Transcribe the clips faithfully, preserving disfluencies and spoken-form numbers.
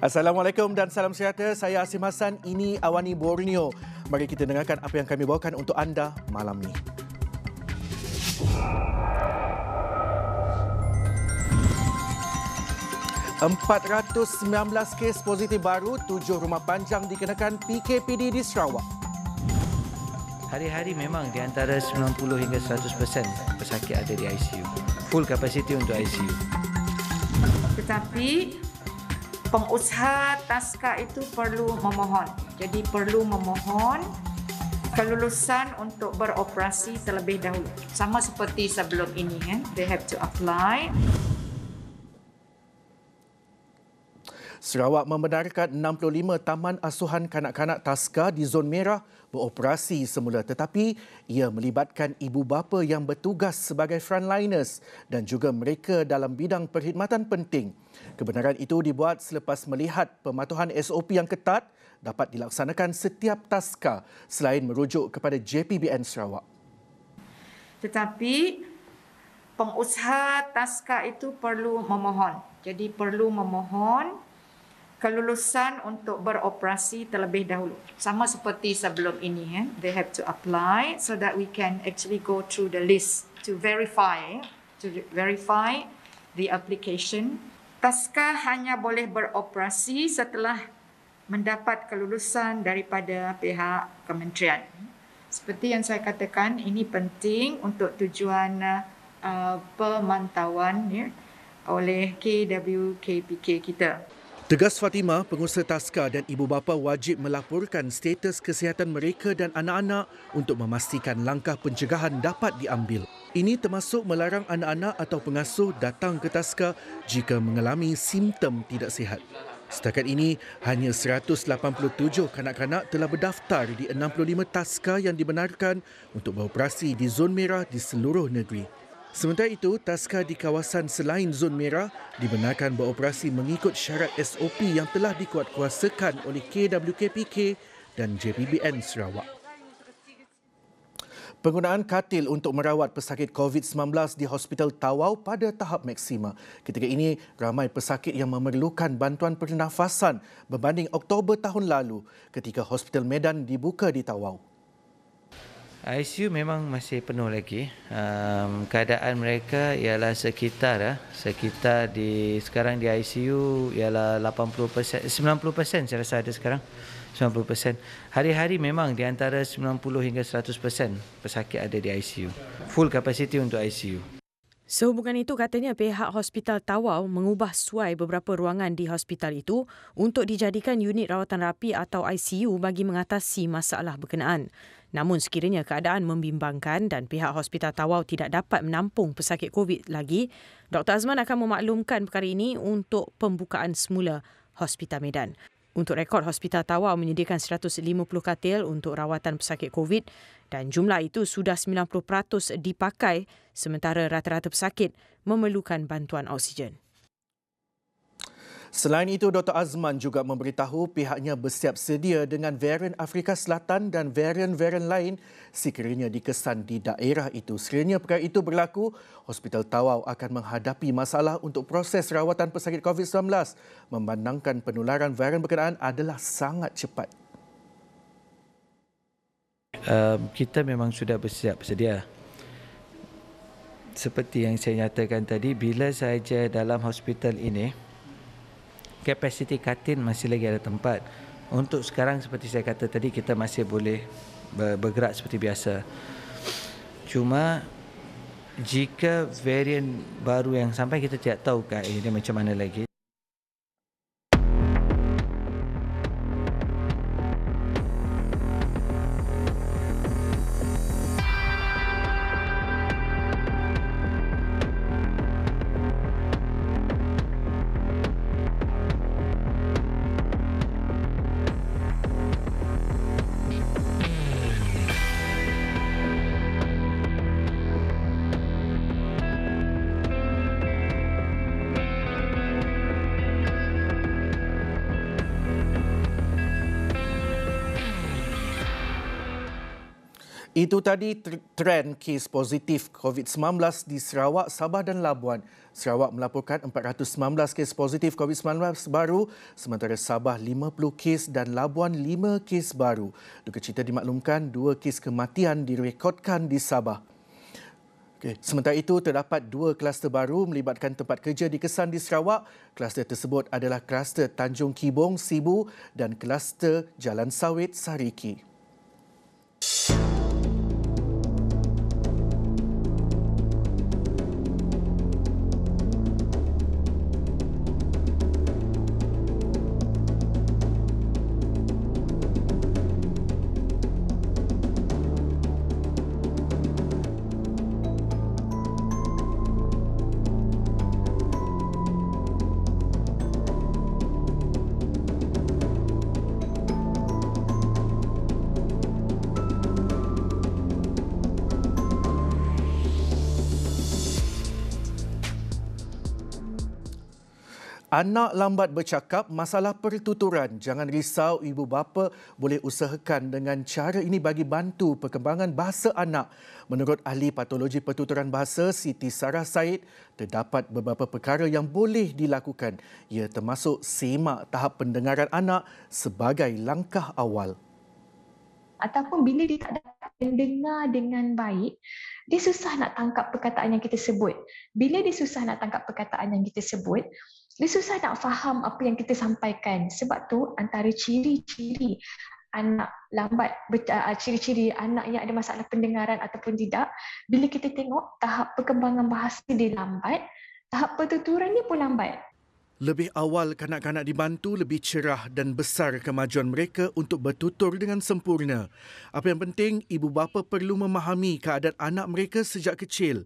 Assalamualaikum dan salam sejahtera. Saya Asim Hassan. Ini Awani Borneo. Mari kita dengarkan apa yang kami bawakan untuk anda malam ni. empat ratus sembilan belas kes positif baru, tujuh rumah panjang dikenakan P K P D di Sarawak. Hari-hari memang di antara sembilan puluh hingga seratus peratus pesakit ada di I C U. Full kapasiti untuk I C U. Tetapi pengusaha taska itu perlu memohon. Jadi perlu memohon kelulusan untuk beroperasi terlebih dahulu. Sama seperti sebelum ini, kan? They have to apply. Sarawak membenarkan enam puluh lima taman asuhan kanak-kanak taska di zon merah beroperasi semula, tetapi ia melibatkan ibu bapa yang bertugas sebagai frontliners dan juga mereka dalam bidang perkhidmatan penting. Kebenaran itu dibuat selepas melihat pematuhan S O P yang ketat dapat dilaksanakan setiap taska selain merujuk kepada J P B N Sarawak. Tetapi pengusaha taska itu perlu memohon. Jadi perlu memohon kelulusan untuk beroperasi terlebih dahulu. Sama seperti sebelum ini, eh? They have to apply so that we can actually go through the list to verify, to verify the application. Taska hanya boleh beroperasi setelah mendapat kelulusan daripada pihak kementerian. Seperti yang saya katakan, ini penting untuk tujuan uh, pemantauan ya, oleh K W K P K kita. Tegas Fatimah, pengusaha taska dan ibu bapa wajib melaporkan status kesihatan mereka dan anak-anak untuk memastikan langkah pencegahan dapat diambil. Ini termasuk melarang anak-anak atau pengasuh datang ke taska jika mengalami simptom tidak sihat. Setakat ini, hanya seratus lapan puluh tujuh kanak-kanak telah berdaftar di enam puluh lima taska yang dibenarkan untuk beroperasi di zon merah di seluruh negeri. Sementara itu, taska di kawasan selain zon merah dibenarkan beroperasi mengikut syarat S O P yang telah dikuatkuasakan oleh K W K P K dan J P B N Sarawak. Penggunaan katil untuk merawat pesakit COVID sembilan belas di Hospital Tawau pada tahap maksima. Ketika ini, ramai pesakit yang memerlukan bantuan pernafasan berbanding Oktober tahun lalu ketika Hospital Medan dibuka di Tawau. I C U memang masih penuh lagi. Um, keadaan mereka ialah sekitar ya, sekitar di sekarang di I C U ialah lapan puluh peratus, sembilan puluh peratus saya rasa ada sekarang. sembilan puluh peratus. Hari-hari memang di antara sembilan puluh hingga seratus peratus pesakit ada di I C U. Full kapasiti untuk I C U. Sehubungan itu, katanya pihak Hospital Tawau mengubah suai beberapa ruangan di hospital itu untuk dijadikan unit rawatan rapi atau I C U bagi mengatasi masalah berkenaan. Namun sekiranya keadaan membimbangkan dan pihak Hospital Tawau tidak dapat menampung pesakit COVID lagi, Doktor Azman akan memaklumkan perkara ini untuk pembukaan semula Hospital Medan. Untuk rekod, Hospital Tawau menyediakan seratus lima puluh katil untuk rawatan pesakit COVID dan jumlah itu sudah sembilan puluh peratus dipakai sementara rata-rata pesakit memerlukan bantuan oksigen. Selain itu, Doktor Azman juga memberitahu pihaknya bersiap sedia dengan varian Afrika Selatan dan varian-varian lain sekiranya dikesan di daerah itu. Sekiranya perkara itu berlaku, Hospital Tawau akan menghadapi masalah untuk proses rawatan pesakit COVID sembilan belas memandangkan penularan varian berkenaan adalah sangat cepat. Um, kita memang sudah bersiap sedia. Seperti yang saya nyatakan tadi, bila saja dalam hospital ini kapasiti katil masih lagi ada tempat. Untuk sekarang seperti saya kata tadi, kita masih boleh bergerak seperti biasa. Cuma jika varian baru yang sampai kita tidak tahu keadaannya macam mana lagi. Itu tadi trend kes positif COVID sembilan belas di Sarawak, Sabah dan Labuan. Sarawak melaporkan empat ratus sembilan belas kes positif COVID sembilan belas baru, sementara Sabah lima puluh kes dan Labuan lima kes baru. Duka cita dimaklumkan dua kes kematian direkodkan di Sabah. Okay. Sementara itu, terdapat dua kluster baru melibatkan tempat kerja di Kesan di Sarawak. Kluster tersebut adalah kluster Tanjung Kibong, Sibu dan kluster Jalan Sawit, Sariki. Anak lambat bercakap, masalah pertuturan. Jangan risau, ibu bapa boleh usahakan dengan cara ini bagi bantu perkembangan bahasa anak. Menurut ahli patologi pertuturan bahasa Siti Sarah Said, terdapat beberapa perkara yang boleh dilakukan. Ia termasuk semak tahap pendengaran anak sebagai langkah awal. Ataupun bila dia tak dapat mendengar dengan baik, dia susah nak tangkap perkataan yang kita sebut. Bila dia susah nak tangkap perkataan yang kita sebut, dia susah nak faham apa yang kita sampaikan. Sebab tu antara ciri-ciri anak lambat, ciri-ciri anak yang ada masalah pendengaran ataupun tidak, bila kita tengok tahap perkembangan bahasa dia lambat, tahap pertuturan dia pun lambat. Lebih awal kanak-kanak dibantu, lebih cerah dan besar kemajuan mereka untuk bertutur dengan sempurna. Apa yang penting, ibu bapa perlu memahami keadaan anak mereka sejak kecil.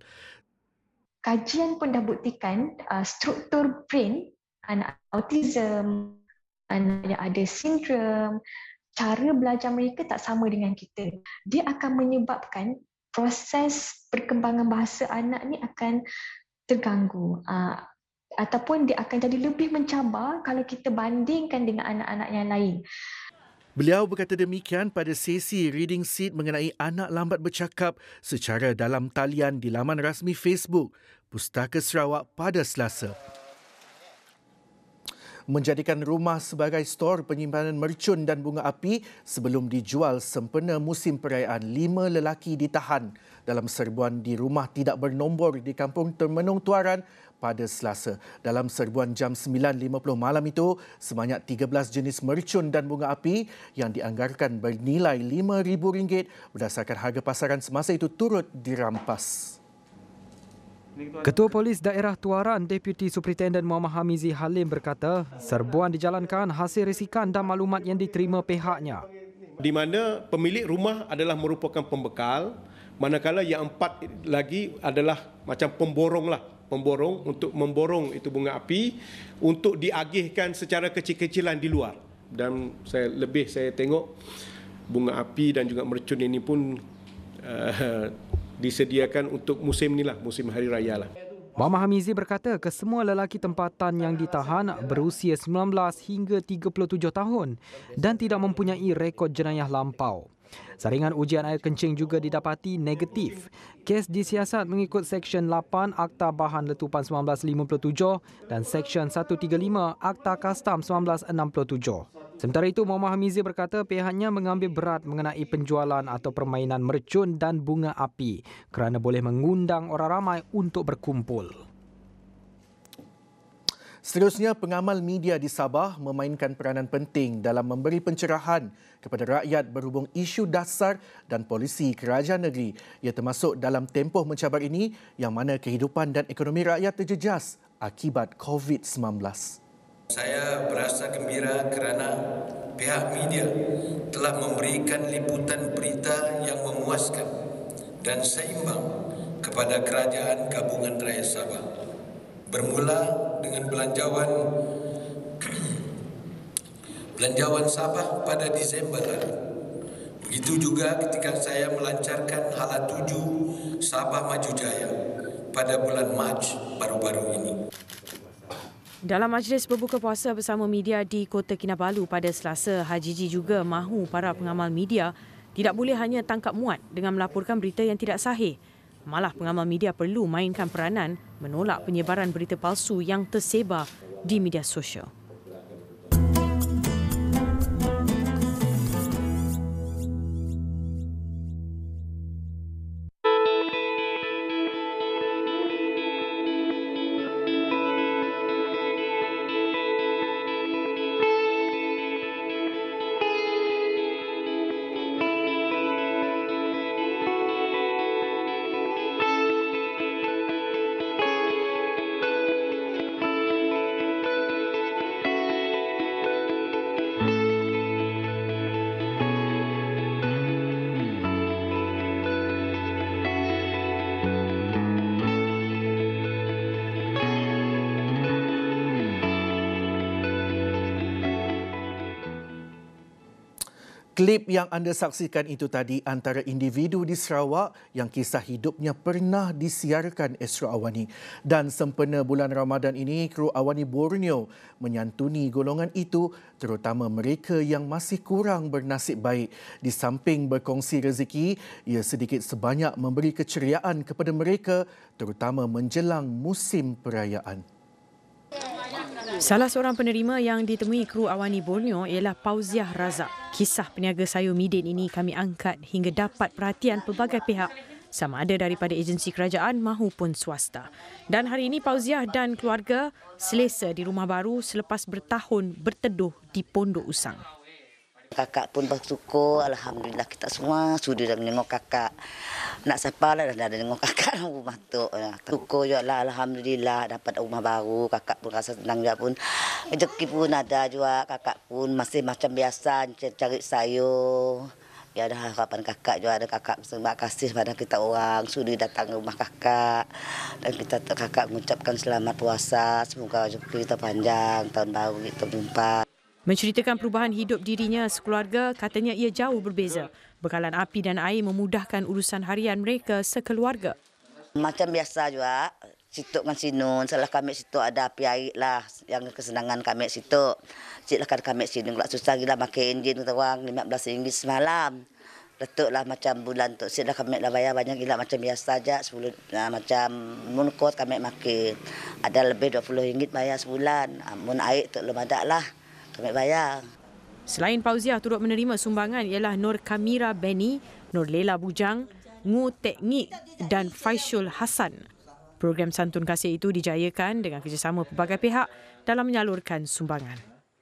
Kajian pun dah buktikan uh, struktur brain anak autism, anak yang ada sindrom, cara belajar mereka tak sama dengan kita. Dia akan menyebabkan proses perkembangan bahasa anak ni akan terganggu. Uh, ataupun dia akan jadi lebih mencabar kalau kita bandingkan dengan anak-anak yang lain. Beliau berkata demikian pada sesi reading seat mengenai anak lambat bercakap secara dalam talian di laman rasmi Facebook Pustaka Sarawak pada Selasa. Menjadikan rumah sebagai stor penyimpanan mercun dan bunga api sebelum dijual sempena musim perayaan. Lima lelaki ditahan dalam serbuan di rumah tidak bernombor di Kampung Termenung Tuaran pada Selasa. Dalam serbuan jam sembilan lima puluh malam itu, sebanyak tiga belas jenis mercun dan bunga api yang dianggarkan bernilai lima ribu ringgit berdasarkan harga pasaran semasa itu turut dirampas. Ketua Polis Daerah Tuaran, Deputi Superintendent Muhammad Hamizi Halim berkata, serbuan dijalankan hasil risikan dan maklumat yang diterima pihaknya. Di mana pemilik rumah adalah merupakan pembekal, manakala yang empat lagi adalah macam pemborong lah, pemborong untuk memborong itu bunga api untuk diagihkan secara kecil-kecilan di luar. Dan saya lebih saya tengok bunga api dan juga mercun ini pun uh, disediakan untuk musim ni lah, musim hari raya lah. Muhammad Hamizi berkata kesemua lelaki tempatan yang ditahan berusia sembilan belas hingga tiga puluh tujuh tahun dan tidak mempunyai rekod jenayah lampau. Saringan ujian air kencing juga didapati negatif. Kes disiasat mengikut Seksyen lapan Akta Bahan Letupan seribu sembilan ratus lima puluh tujuh dan Seksyen seratus tiga puluh lima Akta Kastam seribu sembilan ratus enam puluh tujuh. Sementara itu, Muhammad Hamizi berkata pihaknya mengambil berat mengenai penjualan atau permainan mercun dan bunga api kerana boleh mengundang orang ramai untuk berkumpul. Seterusnya, pengamal media di Sabah memainkan peranan penting dalam memberi pencerahan kepada rakyat berhubung isu dasar dan polisi kerajaan negeri. Ia termasuk dalam tempoh mencabar ini yang mana kehidupan dan ekonomi rakyat terjejas akibat COVID sembilan belas. Saya berasa gembira kerana pihak media telah memberikan liputan berita yang memuaskan dan seimbang kepada Kerajaan Gabungan Rakyat Sabah. Bermula dengan belanjawan belanjawan Sabah pada Disember lalu. Begitu juga ketika saya melancarkan Hala tujuh Sabah Maju Jaya pada bulan Mac baru-baru ini. Dalam majlis berbuka puasa bersama media di Kota Kinabalu pada Selasa, Haji Ji juga mahu para pengamal media tidak boleh hanya tangkap muat dengan melaporkan berita yang tidak sahih. Malah pengamal media perlu mainkan peranan menolak penyebaran berita palsu yang tersebar di media sosial. Klip yang anda saksikan itu tadi antara individu di Sarawak yang kisah hidupnya pernah disiarkan Astro Awani. Dan sempena bulan Ramadan ini, kru Awani Borneo menyantuni golongan itu, terutama mereka yang masih kurang bernasib baik. Di samping berkongsi rezeki, ia sedikit sebanyak memberi keceriaan kepada mereka, terutama menjelang musim perayaan. Salah seorang penerima yang ditemui kru Awani Borneo ialah Pauziah Razak. Kisah peniaga sayur Midin ini kami angkat hingga dapat perhatian pelbagai pihak, sama ada daripada agensi kerajaan mahupun swasta. Dan hari ini Pauziah dan keluarga selesa di rumah baru selepas bertahun berteduh di Pondok Usang. Kakak pun bersyukur, alhamdulillah kita semua sudah menengok kakak. Nak siapa lah dah ada tengok kakak dalam rumah tu. Syukur juga lah, alhamdulillah dapat rumah baru. Kakak pun rasa senang juga pun. Rezeki pun ada juga, kakak pun masih macam biasa cari sayur. Ya ada harapan kakak juga, ada kakak terima kasih pada kita orang sudi datang ke rumah kakak. Dan kita kakak mengucapkan selamat puasa, semoga rezeki kita panjang, tahun baru kita berjumpa. Menceritakan perubahan hidup dirinya sekeluarga, katanya ia jauh berbeza. Bekalan api dan air memudahkan urusan harian mereka sekeluarga. Macam biasa juga, situ dengan sinun. Salah kami situ ada api air lah, yang kesenangan kami situ. Silakan kami sinun, kalau susah gila pakai enjin kita orang lima belas ringgit semalam. Letuklah macam bulan tu, silah kami lah bayar banyak gila macam biasa aja sepuluh nah, macam munkot kami makin. Ada lebih dua puluh ringgit bayar sebulan. Mun air tu belum ada lah. Kami bayar. Selain Pauziah, turut menerima sumbangan ialah Nur Kamira Beni, Nur Lela Bujang, Ngu Tek Ngik dan Faishul Hassan. Program Santun Kasih itu dijayakan dengan kerjasama pelbagai pihak dalam menyalurkan sumbangan.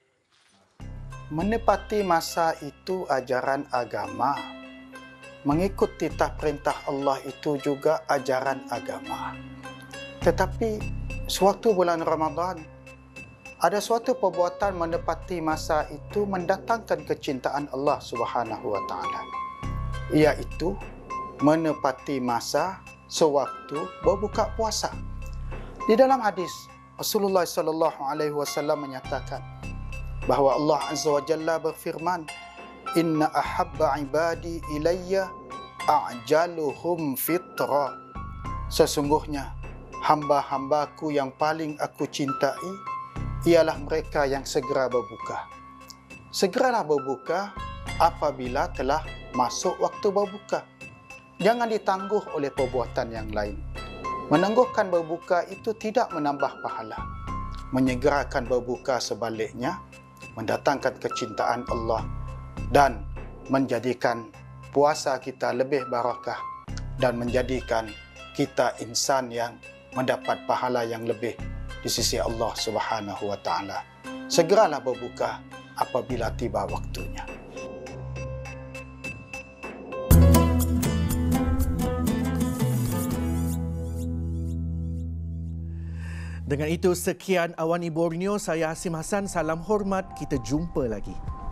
Menepati masa itu ajaran agama. Mengikut titah perintah Allah itu juga ajaran agama. Tetapi sewaktu bulan Ramadan, ada suatu perbuatan menepati masa itu mendatangkan kecintaan Allah Subhanahu Wa Taala, iaitu menepati masa sewaktu berbuka puasa. Di dalam hadis Rasulullah sallallahu alaihi wasallam menyatakan bahawa Allah Azza wa Jalla berfirman, "Inna ahabba ibadi ilayya a'jaluhum fitra." Sesungguhnya hamba-hambaku yang paling aku cintai ialah mereka yang segera berbuka. Segeralah berbuka apabila telah masuk waktu berbuka. Jangan ditangguh oleh perbuatan yang lain. Menangguhkan berbuka itu tidak menambah pahala. Menyegerakan berbuka sebaliknya mendatangkan kecintaan Allah dan menjadikan puasa kita lebih barakah dan menjadikan kita insan yang mendapat pahala yang lebih di sisi Allah Subhanahu Wa Taala. Segeralah berbuka apabila tiba waktunya. Dengan itu, sekian Awani Borneo. Saya Hasim Hassan. Salam hormat. Kita jumpa lagi.